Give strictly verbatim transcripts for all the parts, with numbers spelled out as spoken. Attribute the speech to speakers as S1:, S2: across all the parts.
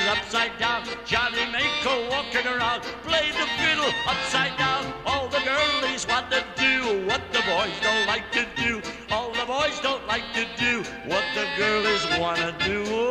S1: upside down. Johnny make a walking around. Play the fiddle upside down. All the girlies want to do what the boys don't like to do. All the boys don't like to do what the girlies want to do.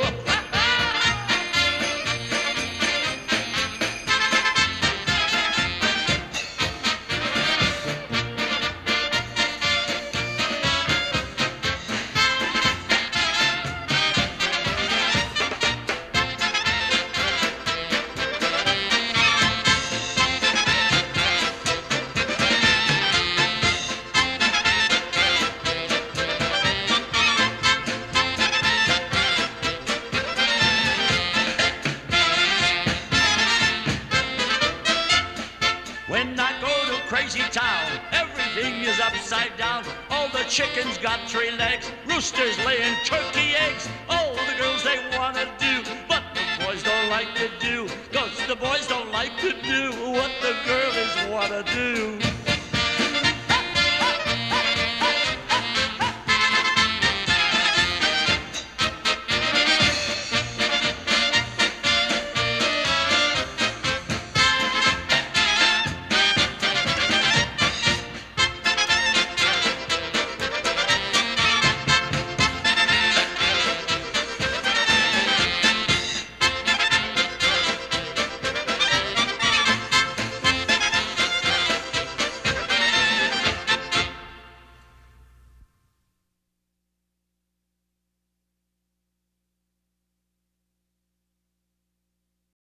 S1: When I go to crazy town, everything is upside down. All the chickens got three legs, roosters laying turkey eggs. All the girls they wanna do, but the boys don't like to do. 'Cause the boys don't like to do what the girls wanna do.